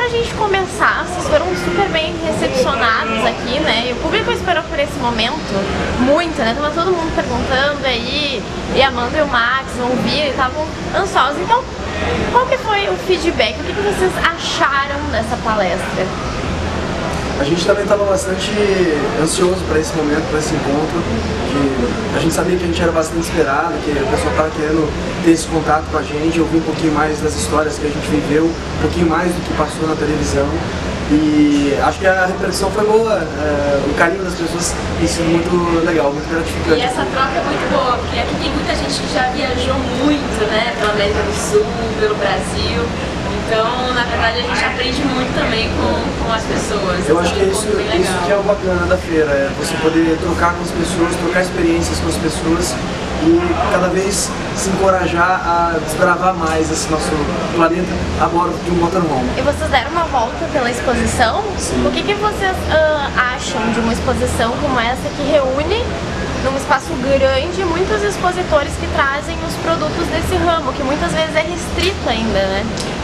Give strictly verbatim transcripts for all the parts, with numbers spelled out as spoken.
pra gente começar, vocês foram super bem recepcionados aqui, né? E o público esperou por esse momento muito, né? Tava todo mundo perguntando aí, e a Amanda e o Max vão vir e estavam ansiosos. Então, qual que foi o feedback? O que, que vocês acharam dessa palestra? A gente também estava bastante ansioso para esse momento, para esse encontro, que a gente sabia que a gente era bastante esperado, que o pessoal estava querendo ter esse contato com a gente, ouvir um pouquinho mais das histórias que a gente viveu, um pouquinho mais do que passou na televisão. E acho que a repercussão foi boa, é, o carinho das pessoas tem sido muito legal, muito gratificante. E essa troca é muito boa, porque aqui tem muita gente que já viajou muito, né, pela América do Sul, pelo Brasil. Então, na verdade, a gente aprende muito também com, com as pessoas. Eu acho que é isso, isso que é o bacana da feira, é você poder trocar com as pessoas, trocar experiências com as pessoas e cada vez se encorajar a desbravar mais esse nosso planeta a bordo de um motorhome. E vocês deram uma volta pela exposição? Sim. O que, que vocês uh, acham de uma exposição como essa que reúne num espaço grande muitos expositores que trazem os produtos desse ramo, que muitas vezes é restrito ainda, né?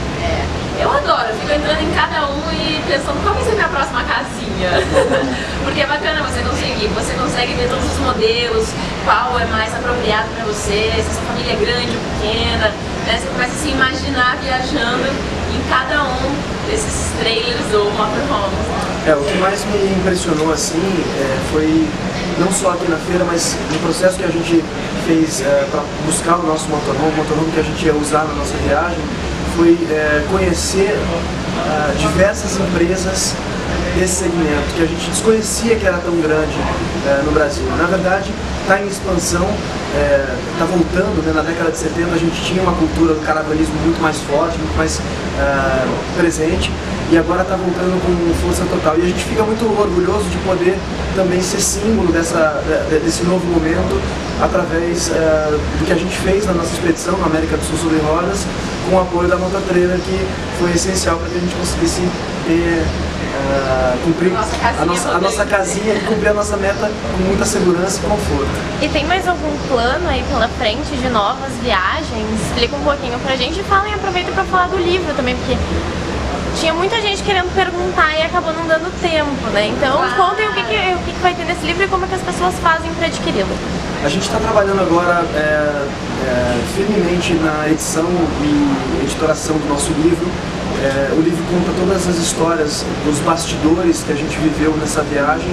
É, eu adoro, eu fico entrando em cada um e pensando qual vai ser a minha próxima casinha. Porque é bacana você conseguir, você consegue ver todos os modelos, qual é mais apropriado para você, se a sua família é grande ou pequena, né? Você começa a se imaginar viajando em cada um desses trailers ou motorhomes. É, o que mais me impressionou assim é, foi não só aqui na feira, mas no processo que a gente fez é, para buscar o nosso motorhome, o motorhome que a gente ia usar na nossa viagem, foi é, conhecer uh, diversas empresas desse segmento, que a gente desconhecia que era tão grande uh, no Brasil. Na verdade, está em expansão, está uh, voltando, né? Na década de setenta a gente tinha uma cultura do caravanismo muito mais forte, muito mais uh, presente, e agora está voltando com força total. E a gente fica muito orgulhoso de poder também ser símbolo dessa, desse novo momento através uh, do que a gente fez na nossa expedição na América do Sul sobre rodas, com o apoio da Mototrailer, que foi essencial para que a gente conseguisse ter, uh, cumprir nossa a, nossa, a nossa casinha e cumprir a nossa meta com muita segurança e conforto. E tem mais algum plano aí pela frente de novas viagens? Explica um pouquinho pra gente e fala e aproveita para falar do livro também, porque tinha muita gente querendo perguntar e acabou não dando tempo, né? Então contem o que, que, o que, que vai ter nesse livro e como é que as pessoas fazem para adquiri-lo. A gente está trabalhando agora é, é, firmemente na edição e editoração do nosso livro. É, o livro conta todas as histórias dos bastidores que a gente viveu nessa viagem.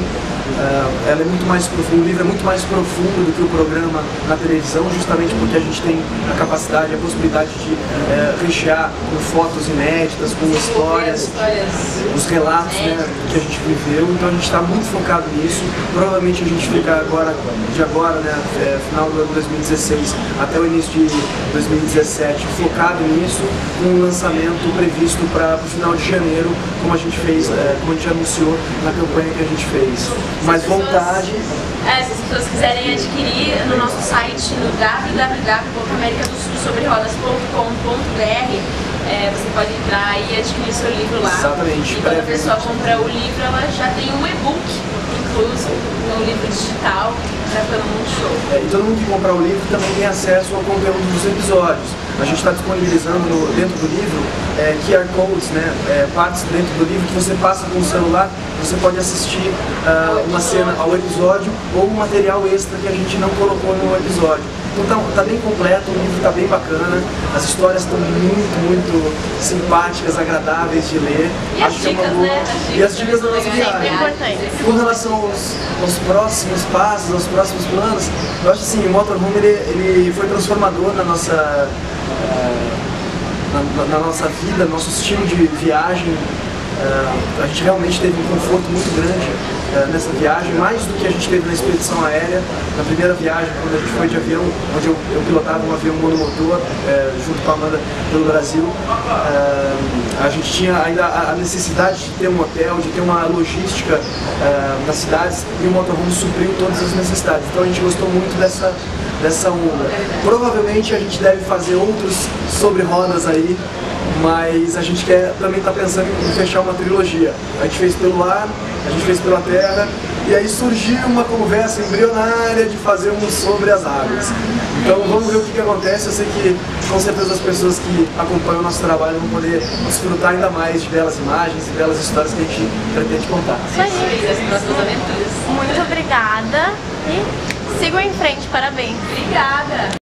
É, ela é muito mais profundo, o livro é muito mais profundo do que o programa na televisão, justamente porque a gente tem a capacidade, a possibilidade de é, rechear com fotos inéditas, com histórias, os relatos, né, que a gente viveu. Então a gente está muito focado nisso. Provavelmente a gente fica agora, de agora, né, é, final do ano dois mil e dezesseis até o início de dois mil e dezessete, focado nisso, com um lançamento previsto para o final de janeiro, como a gente fez, é, como a gente anunciou na campanha que a gente fez. Mais vontade. É, se as pessoas quiserem adquirir no nosso site, no w w w ponto america do sul sobre rodas ponto com ponto b r, é, você pode entrar e adquirir seu livro lá. Exatamente. E quando a pessoa compra o livro, ela já tem um e-book incluso no livro digital, já foi muito show. É, e todo mundo que comprar o livro também tem acesso ao conteúdo dos episódios. A gente está disponibilizando no, dentro do livro é, Q R Codes, né, é, partes dentro do livro que você passa com o celular, você pode assistir uh, uma cena ao episódio ou um material extra que a gente não colocou no episódio. Então tá, tá bem completo, o livro está bem bacana, as histórias estão muito, muito simpáticas, agradáveis de ler. E Acho as que é dicas, uma boa... né? As E as dicas da nossa Sempre viagem. importante. Com relação aos, aos próximos passos, aos próximos planos, eu acho assim, o motorhome ele, ele foi transformador na nossa, uh, na, na nossa vida, no nosso estilo de viagem. Uh, a gente realmente teve um conforto muito grande uh, nessa viagem, mais do que a gente teve na expedição aérea. Na primeira viagem, quando a gente foi de avião, onde eu, eu pilotava um avião monomotor uh, junto com a Amanda pelo Brasil, uh, a gente tinha ainda a necessidade de ter um hotel, de ter uma logística uh, nas cidades, e o motorhome supriu todas as necessidades. Então a gente gostou muito dessa, dessa onda. Provavelmente a gente deve fazer outros sobre rodas aí, mas a gente quer também está pensando em fechar uma trilogia. A gente fez pelo ar, a gente fez pela terra, e aí surgiu uma conversa embrionária de fazer um sobre as águas. Então vamos ver o que, que acontece. Eu sei que com certeza as pessoas que acompanham o nosso trabalho vão poder desfrutar ainda mais de belas imagens e belas histórias que a gente pretende contar. Isso aí. Muito obrigada e sigam em frente, parabéns. Obrigada.